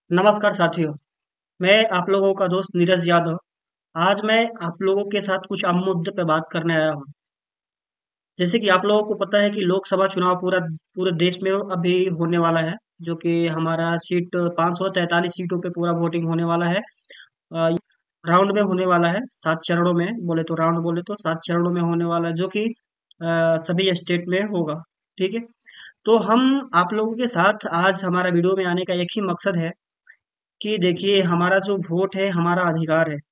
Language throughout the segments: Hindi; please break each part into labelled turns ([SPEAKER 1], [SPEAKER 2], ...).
[SPEAKER 1] नमस्कार साथियों, मैं आप लोगों का दोस्त नीरज यादव। आज मैं आप लोगों के साथ कुछ अहम मुद्दे पे बात करने आया हूँ। जैसे कि आप लोगों को पता है कि लोकसभा चुनाव पूरे देश में अभी होने वाला है, जो कि हमारा सीट 543 सीटों पे पूरा वोटिंग होने वाला है। राउंड में होने वाला है, 7 चरणों में बोले तो 7 चरणों में होने वाला है, जो कि सभी स्टेट में होगा। ठीक है। तो हम आप लोगों के साथ आज हमारा वीडियो में आने का एक ही मकसद है कि देखिए, हमारा जो वोट है हमारा अधिकार है।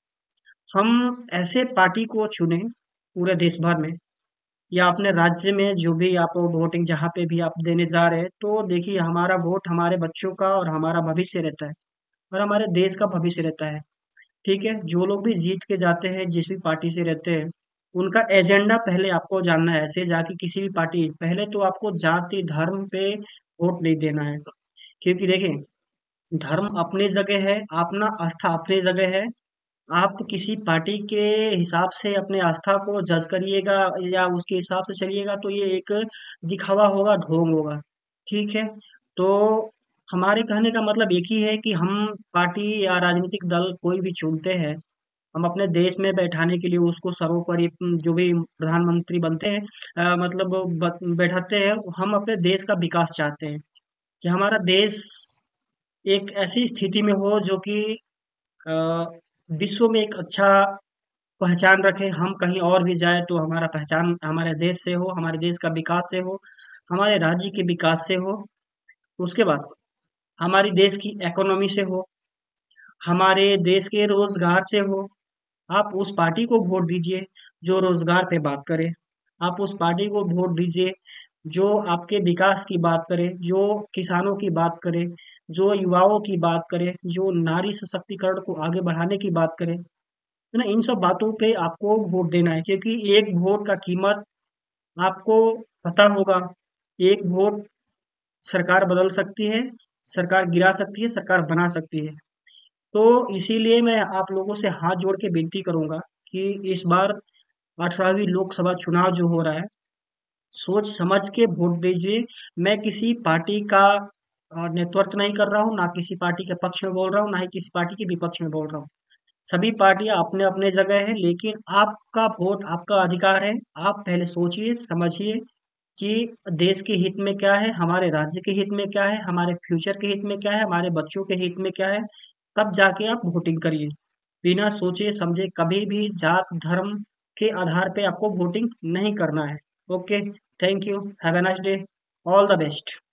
[SPEAKER 1] हम ऐसे पार्टी को चुने पूरे देश भर में या अपने राज्य में, जो भी आप वोटिंग जहाँ पे भी आप देने जा रहे हैं, तो देखिए, हमारा वोट हमारे बच्चों का और हमारा भविष्य रहता है और हमारे देश का भविष्य रहता है। ठीक है। जो लोग भी जीत के जाते हैं, जिस भी पार्टी से रहते हैं, उनका एजेंडा पहले आपको जानना है। ऐसे जाके किसी भी पार्टी, पहले तो आपको जाति धर्म पे वोट नहीं देना है, क्योंकि देखिए, धर्म अपनी जगह है, अपना आस्था अपनी जगह है। आप किसी पार्टी के हिसाब से अपने आस्था को जज करिएगा या उसके हिसाब से चलिएगा, तो ये एक दिखावा होगा, ढोंग होगा। ठीक है। तो हमारे कहने का मतलब एक ही है कि हम पार्टी या राजनीतिक दल कोई भी चुनते हैं, हम अपने देश में बैठाने के लिए उसको सर्वोपरि जो भी प्रधानमंत्री बनते हैं, मतलब बैठाते हैं। हम अपने देश का विकास चाहते हैं कि हमारा देश एक ऐसी स्थिति में हो जो कि अ, विश्व में एक अच्छा पहचान रखे। हम कहीं और भी जाए तो हमारा पहचान हमारे देश से हो, हमारे देश का विकास से हो, हमारे राज्य के विकास से हो। उसके बाद हमारी देश की इकोनॉमी से हो, हमारे देश के रोजगार से हो। आप उस पार्टी को वोट दीजिए जो रोजगार पे बात करे। आप उस पार्टी को वोट दीजिए जो आपके विकास की बात करे, जो किसानों की बात करे, जो युवाओं की बात करे, जो नारी सशक्तिकरण को आगे बढ़ाने की बात करे। है ना? इन सब बातों पे आपको वोट देना है, क्योंकि एक वोट का कीमत आपको पता होगा। एक वोट सरकार बदल सकती है, सरकार गिरा सकती है, सरकार बना सकती है। तो इसीलिए मैं आप लोगों से हाथ जोड़ के विनती करूंगा कि इस बार 18वीं लोकसभा चुनाव जो हो रहा है, सोच समझ के वोट दीजिए। मैं किसी पार्टी का नेतृत्व नहीं कर रहा हूँ, ना किसी पार्टी के पक्ष में बोल रहा हूँ, ना ही किसी पार्टी के विपक्ष में बोल रहा हूँ। सभी पार्टियां अपने अपने जगह है, लेकिन आपका वोट आपका अधिकार है। आप पहले सोचिए समझिए कि देश के हित में क्या है, हमारे राज्य के हित में क्या है, हमारे फ्यूचर के हित में क्या है, हमारे बच्चों के हित में क्या है। तब जाके आप वोटिंग करिए। बिना सोचे समझे कभी भी जात धर्म के आधार पे आपको वोटिंग नहीं करना है। Okay. Thank you. Have a nice day. All the best.